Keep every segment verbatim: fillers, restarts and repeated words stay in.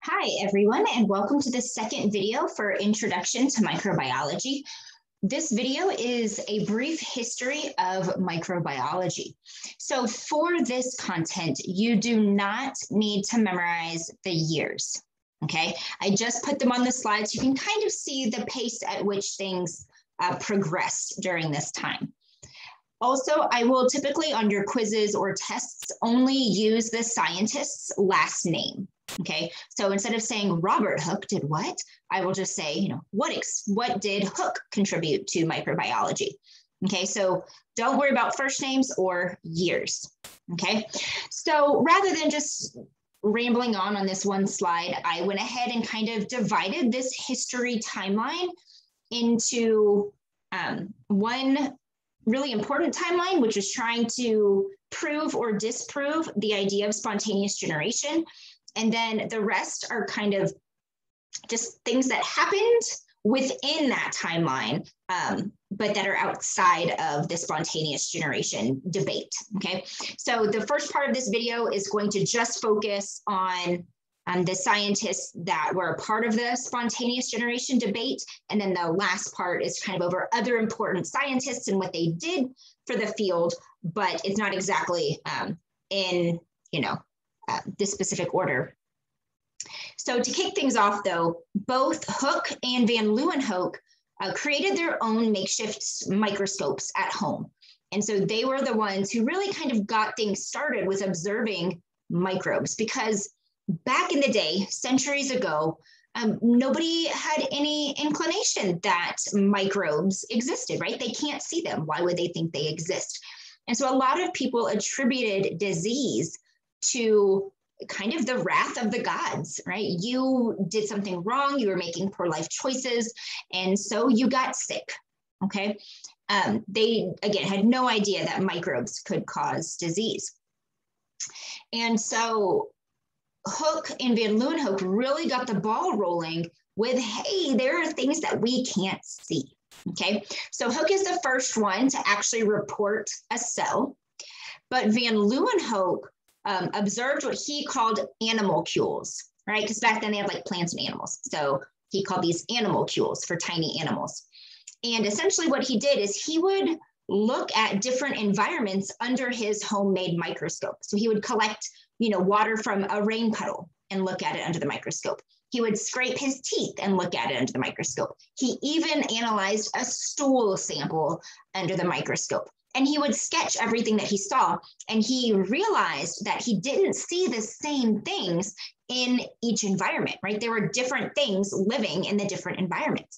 Hi, everyone, and welcome to the second video for Introduction to Microbiology. This video is a brief history of microbiology. So for this content, you do not need to memorize the years, okay? I just put them on the slides. You can kind of see the pace at which things uh, progressed during this time. Also, I will typically on your quizzes or tests only use the scientist's last name. Okay, so instead of saying Robert Hooke did what, I will just say, you know, what, ex what did Hooke contribute to microbiology? Okay, so don't worry about first names or years. Okay, so rather than just rambling on on this one slide, I went ahead and kind of divided this history timeline into um, one really important timeline, which is trying to prove or disprove the idea of spontaneous generation. And then the rest are kind of just things that happened within that timeline, um, but that are outside of the spontaneous generation debate, okay? So the first part of this video is going to just focus on um, the scientists that were a part of the spontaneous generation debate. And then the last part is kind of over other important scientists and what they did for the field, but it's not exactly um, in, you know, Uh, this specific order. So to kick things off though, both Hooke and Van Leeuwenhoek uh, created their own makeshift microscopes at home. And so they were the ones who really kind of got things started with observing microbes, because back in the day, centuries ago, um, nobody had any inclination that microbes existed, right? They can't see them. Why would they think they exist? And so a lot of people attributed disease to kind of the wrath of the gods, right? You did something wrong, you were making poor life choices, and so you got sick, okay? Um, they, again, had no idea that microbes could cause disease. And so Hooke and Van Leeuwenhoek really got the ball rolling with, hey, there are things that we can't see, okay? So Hooke is the first one to actually report a cell, but Van Leeuwenhoek Um, observed what he called animalcules, right? Because back then they had like plants and animals. So he called these animalcules for tiny animals. And essentially what he did is he would look at different environments under his homemade microscope. So he would collect, you know, water from a rain puddle and look at it under the microscope. He would scrape his teeth and look at it under the microscope. He even analyzed a stool sample under the microscope. And he would sketch everything that he saw. And he realized that he didn't see the same things in each environment, right? There were different things living in the different environments.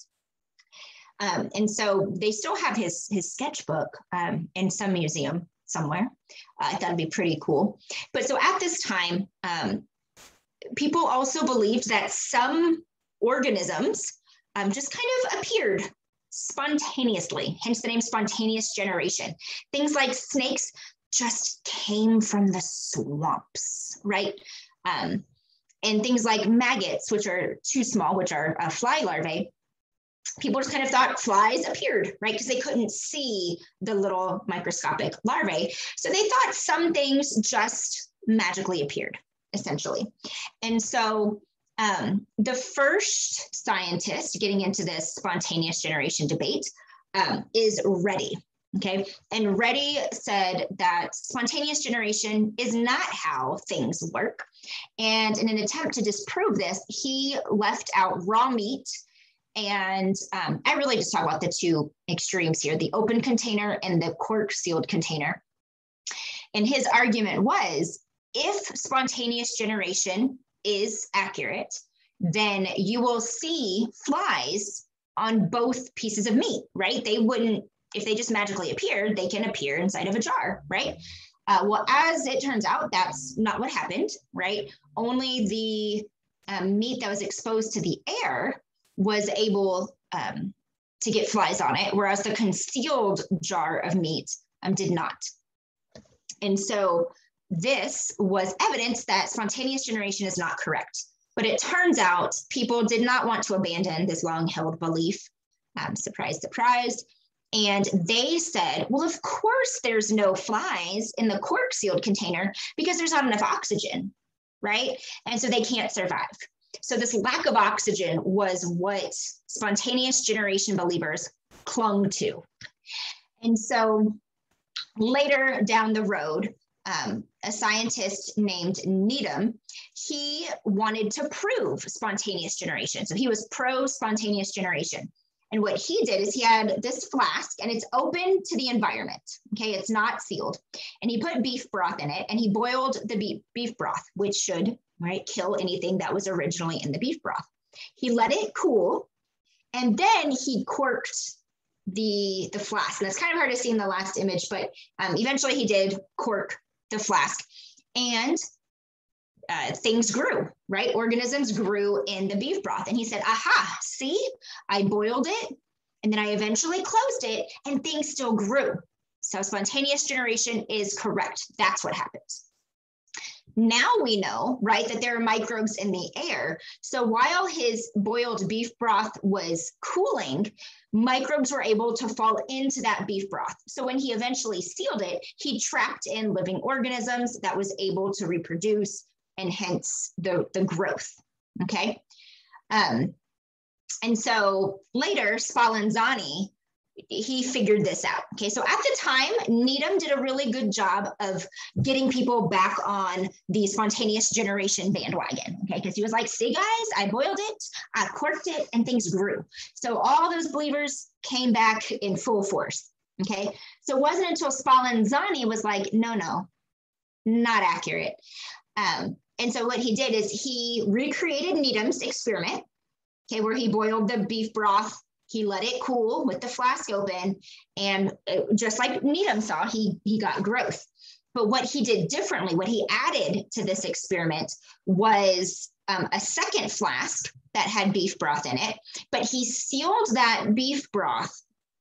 Um, and so they still have his, his sketchbook um, in some museum somewhere. Uh, I thought it'd be pretty cool. But so at this time, um, people also believed that some organisms um, just kind of appeared spontaneously, hence the name spontaneous generation. Things like snakes just came from the swamps, right? Um, and things like maggots, which are too small, which are uh, fly larvae, people just kind of thought flies appeared, right? Because they couldn't see the little microscopic larvae. So they thought some things just magically appeared, essentially. And so Um, the first scientist getting into this spontaneous generation debate um, is Reddy, okay? And Reddy said that spontaneous generation is not how things work. And in an attempt to disprove this, he left out raw meat. And um, I really just talk about the two extremes here, the open container and the cork sealed container. And his argument was, if spontaneous generation is accurate, then you will see flies on both pieces of meat, right? They wouldn't, if they just magically appeared, they can appear inside of a jar, right? Uh, well, as it turns out, that's not what happened, right? Only the um, meat that was exposed to the air was able um, to get flies on it, whereas the concealed jar of meat um, did not. And so this was evidence that spontaneous generation is not correct. But it turns out people did not want to abandon this long-held belief. Um, surprise, surprise. And they said, well, of course there's no flies in the cork-sealed container because there's not enough oxygen, right? And so they can't survive. So this lack of oxygen was what spontaneous generation believers clung to. And so later down the road, um, a scientist named Needham, he wanted to prove spontaneous generation. So he was pro spontaneous generation. And what he did is he had this flask and it's open to the environment. Okay, it's not sealed. And he put beef broth in it and he boiled the beef, beef broth, which should, right, kill anything that was originally in the beef broth. He let it cool and then he corked the, the flask. And it's kind of hard to see in the last image, but um, eventually he did cork the flask and Uh, things grew, right? Organisms grew in the beef broth. And he said, aha, see, I boiled it and then I eventually closed it and things still grew. So spontaneous generation is correct. That's what happens. Now we know, right, that there are microbes in the air. So while his boiled beef broth was cooling, microbes were able to fall into that beef broth. So when he eventually sealed it, he trapped in living organisms that was able to reproduce and hence the, the growth, okay? Um, and so later, Spallanzani, he figured this out, okay? So at the time, Needham did a really good job of getting people back on the spontaneous generation bandwagon, okay? Because he was like, see guys, I boiled it, I corked it, and things grew. So all those believers came back in full force, okay? So it wasn't until Spallanzani was like, no, no, not accurate. Um, And so what he did is he recreated Needham's experiment, okay, where he boiled the beef broth, he let it cool with the flask open, and it, just like Needham saw, he, he got growth. But what he did differently, what he added to this experiment was um, a second flask that had beef broth in it, but he sealed that beef broth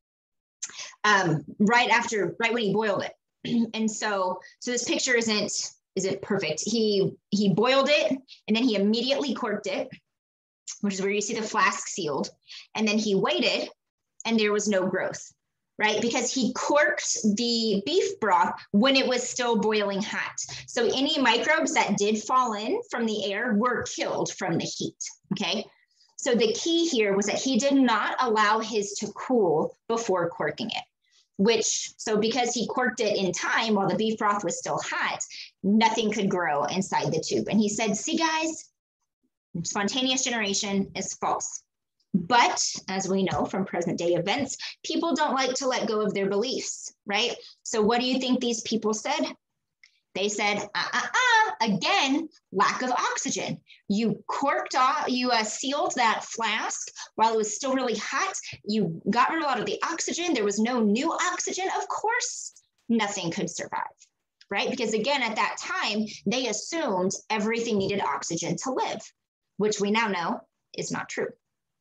um, right after, right when he boiled it. And so, so this picture isn't, isn't perfect. He, he boiled it and then he immediately corked it, which is where you see the flask sealed. And then he waited and there was no growth, right? Because he corked the beef broth when it was still boiling hot. So any microbes that did fall in from the air were killed from the heat, okay? So the key here was that he did not allow his to cool before corking it. Which, so because he corked it in time while the beef broth was still hot, nothing could grow inside the tube. And he said, see guys, spontaneous generation is false. But as we know from present day events, people don't like to let go of their beliefs, right? So what do you think these people said? They said, uh-uh-uh, again, lack of oxygen. You corked off, you uh, sealed that flask while it was still really hot. You got rid of a lot of the oxygen. There was no new oxygen. Of course, nothing could survive, right? Because again, at that time, they assumed everything needed oxygen to live, which we now know is not true.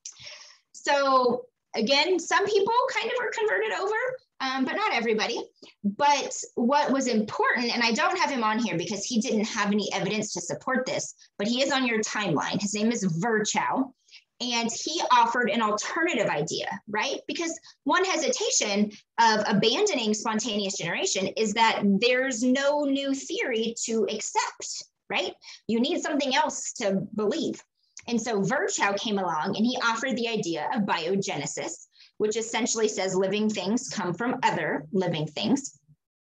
So again, some people kind of are converted over, um, but not everybody. But what was important, and I don't have him on here because he didn't have any evidence to support this, but he is on your timeline. His name is Virchow, and he offered an alternative idea, right? Because one hesitation of abandoning spontaneous generation is that there's no new theory to accept, right? You need something else to believe. And so Virchow came along and he offered the idea of biogenesis, which essentially says living things come from other living things.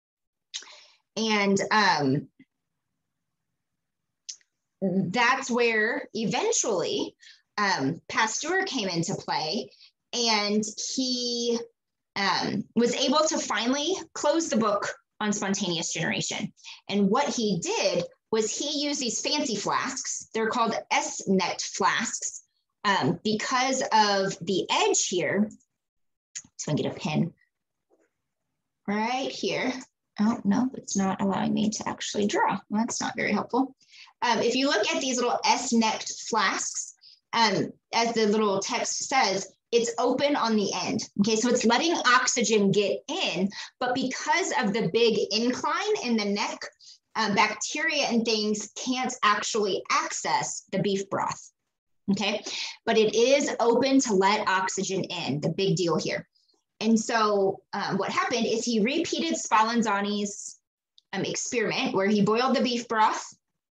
And um, that's where eventually um, Pasteur came into play, and he um, was able to finally close the book on spontaneous generation. And what he did was he used these fancy flasks. They're called S-necked flasks um, because of the edge here. So I get a pen right here. Oh, no, it's not allowing me to actually draw. Well, that's not very helpful. Um, if you look at these little S-necked flasks, um, as the little text says, it's open on the end. Okay, so it's letting oxygen get in, but because of the big incline in the neck, Uh, bacteria and things can't actually access the beef broth, okay? But it is open to let oxygen in, the big deal here. And so um, what happened is he repeated Spallanzani's um, experiment where he boiled the beef broth,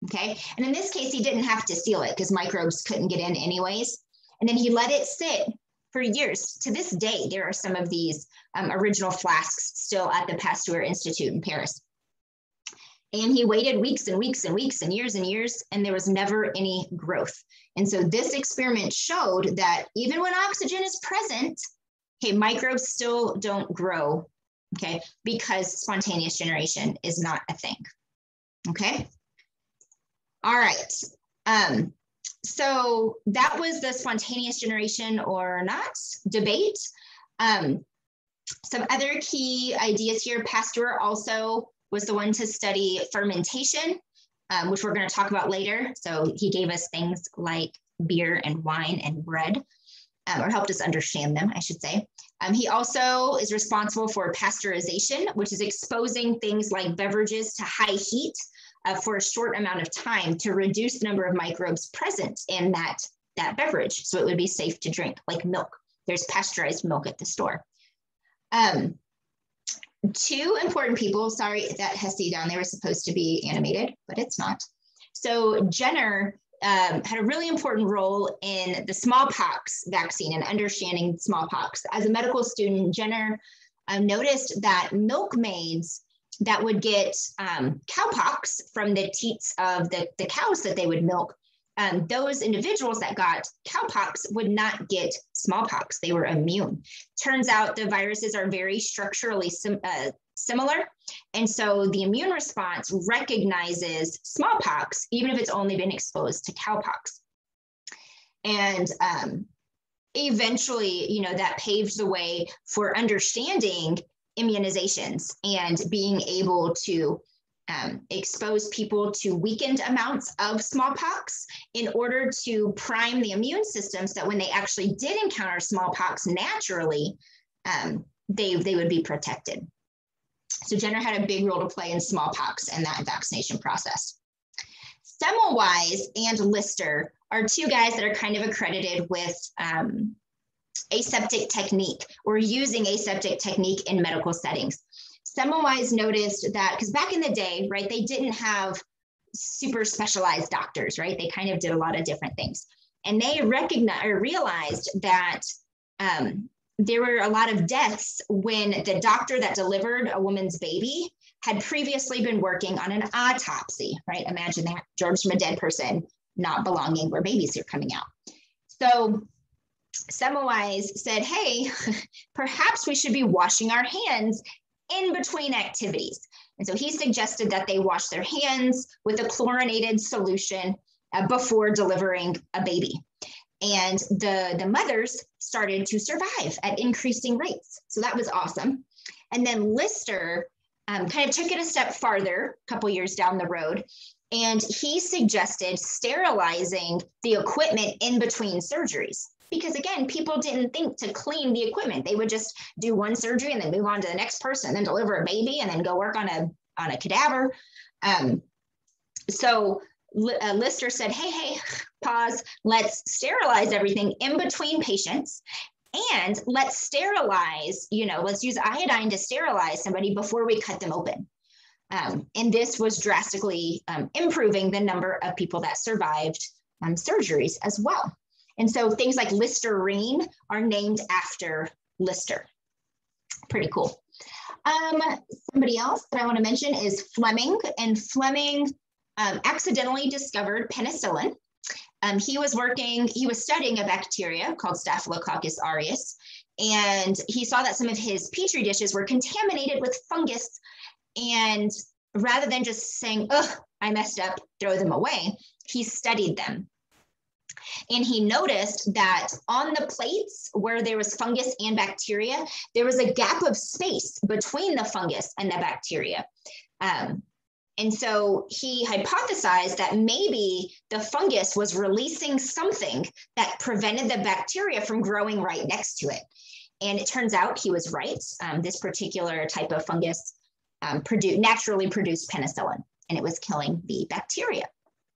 okay? And in this case, he didn't have to seal it because microbes couldn't get in anyways. And then he let it sit for years. To this day, there are some of these um, original flasks still at the Pasteur Institute in Paris. And he waited weeks and weeks and weeks and years and years, and there was never any growth. And so this experiment showed that even when oxygen is present, okay, microbes still don't grow, okay, because spontaneous generation is not a thing, okay? All right, um, so that was the spontaneous generation or not debate. Um, some other key ideas here, Pasteur also was the one to study fermentation, um, which we're going to talk about later. So he gave us things like beer and wine and bread, um, or helped us understand them, I should say. Um, he also is responsible for pasteurization, which is exposing things like beverages to high heat uh, for a short amount of time to reduce the number of microbes present in that, that beverage, so it would be safe to drink, like milk. There's pasteurized milk at the store. Um, Two important people, sorry, that Hesse down there was supposed to be animated, but it's not. So Jenner um, had a really important role in the smallpox vaccine and understanding smallpox. As a medical student, Jenner um, noticed that milkmaids that would get um, cowpox from the teats of the, the cows that they would milk, Um, those individuals that got cowpox would not get smallpox. They were immune. Turns out the viruses are very structurally sim uh, similar. And so the immune response recognizes smallpox, even if it's only been exposed to cowpox. And um, eventually, you know, that paved the way for understanding immunizations and being able to Um, expose people to weakened amounts of smallpox in order to prime the immune system so that when they actually did encounter smallpox naturally, um, they, they would be protected. So Jenner had a big role to play in smallpox and that vaccination process. Semmelweis and Lister are two guys that are kind of accredited with um, aseptic technique or using aseptic technique in medical settings. Semmelweis noticed that, because back in the day, right, they didn't have super specialized doctors, right? They kind of did a lot of different things. And they recognized or realized that um, there were a lot of deaths when the doctor that delivered a woman's baby had previously been working on an autopsy, right? Imagine that, George from a dead person not belonging where babies are coming out. So Semmelweis said, hey, perhaps we should be washing our hands in between activities. And so he suggested that they wash their hands with a chlorinated solution uh, before delivering a baby. And the, the mothers started to survive at increasing rates. So that was awesome. And then Lister um, kind of took it a step farther, a couple years down the road, and he suggested sterilizing the equipment in between surgeries. Because again, people didn't think to clean the equipment. They would just do one surgery and then move on to the next person, and then deliver a baby and then go work on a, on a cadaver. Um, so uh, Lister said, hey, hey, pause, let's sterilize everything in between patients, and let's sterilize, you know, let's use iodine to sterilize somebody before we cut them open. Um, and this was drastically um, improving the number of people that survived um, surgeries as well. And so things like Listerine are named after Lister. Pretty cool. Um, somebody else that I want to mention is Fleming. And Fleming um, accidentally discovered penicillin. Um, he was working, he was studying a bacteria called Staphylococcus aureus. And he saw that some of his petri dishes were contaminated with fungus. And rather than just saying, oh, I messed up, throw them away, he studied them. And he noticed that on the plates where there was fungus and bacteria, there was a gap of space between the fungus and the bacteria. Um, and so he hypothesized that maybe the fungus was releasing something that prevented the bacteria from growing right next to it. And it turns out he was right. Um, this particular type of fungus um, produ- naturally produced penicillin, and it was killing the bacteria.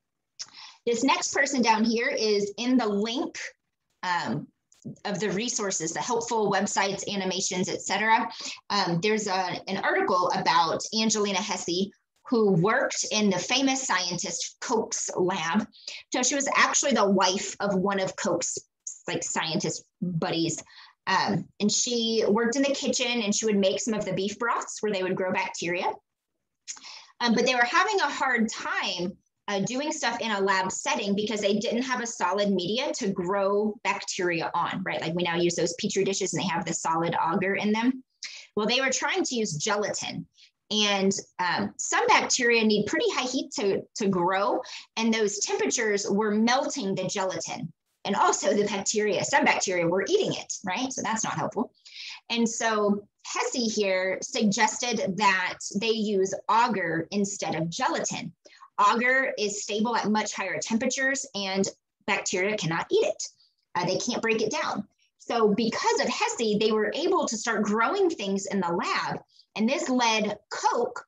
This next person down here is in the link um, of the resources, the helpful websites, animations, et cetera. Um, there's a, an article about Angelina Hesse, who worked in the famous scientist Koch's lab. So she was actually the wife of one of Koch's like scientist buddies. Um, and she worked in the kitchen and she would make some of the beef broths where they would grow bacteria. Um, but they were having a hard time uh, doing stuff in a lab setting because they didn't have a solid media to grow bacteria on, right? Like we now use those Petri dishes and they have the solid agar in them. Well, they were trying to use gelatin. And um, some bacteria need pretty high heat to, to grow, and those temperatures were melting the gelatin. And also the bacteria, some bacteria were eating it, right? So that's not helpful. And so Hesse here suggested that they use agar instead of gelatin. Agar is stable at much higher temperatures and bacteria cannot eat it. Uh, they can't break it down. So because of Hesse, they were able to start growing things in the lab. And this led Koch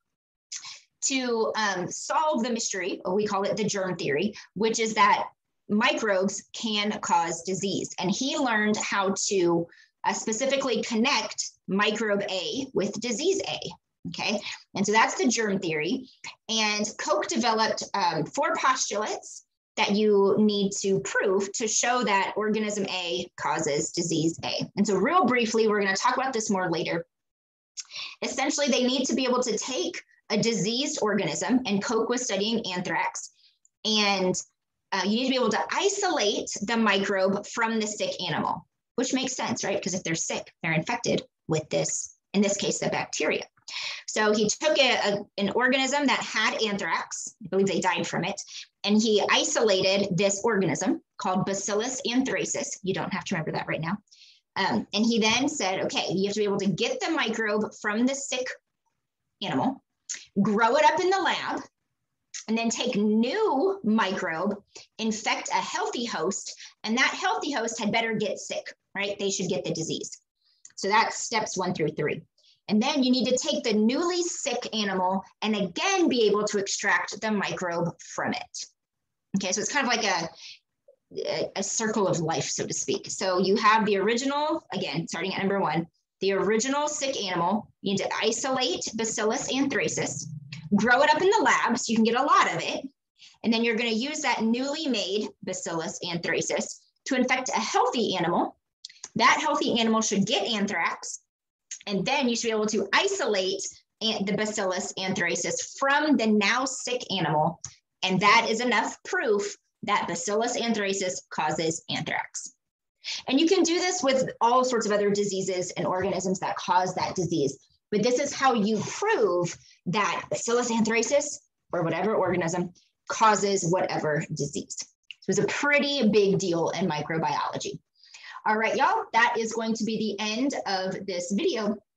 to um, solve the mystery, or we call it the germ theory, which is that microbes can cause disease. And he learned how to uh, specifically connect microbe A with disease A. Okay, and so that's the germ theory. And Koch developed um, four postulates that you need to prove to show that organism A causes disease A. And so real briefly, we're going to talk about this more later. Essentially, they need to be able to take a diseased organism, and Koch was studying anthrax, and uh, you need to be able to isolate the microbe from the sick animal, which makes sense, right? Because if they're sick, they're infected with this, in this case, the bacteria. So he took a, a, an organism that had anthrax, I believe they died from it, and he isolated this organism called Bacillus anthracis. You don't have to remember that right now. Um, and he then said, okay, you have to be able to get the microbe from the sick animal, grow it up in the lab, and then take new microbe, infect a healthy host, and that healthy host had better get sick, right? They should get the disease. So that's steps one through three. And then you need to take the newly sick animal and again be able to extract the microbe from it. Okay, so it's kind of like a, a, a circle of life, so to speak. So you have the original, again, starting at number one, the original sick animal. You need to isolate Bacillus anthracis, grow it up in the lab so you can get a lot of it. And then you're going to use that newly made Bacillus anthracis to infect a healthy animal. That healthy animal should get anthrax. And then you should be able to isolate the Bacillus anthracis from the now sick animal. And that is enough proof that Bacillus anthracis causes anthrax. And you can do this with all sorts of other diseases and organisms that cause that disease. But this is how you prove that Bacillus anthracis, or whatever organism, causes whatever disease. So it's a pretty big deal in microbiology. All right, y'all, that is going to be the end of this video.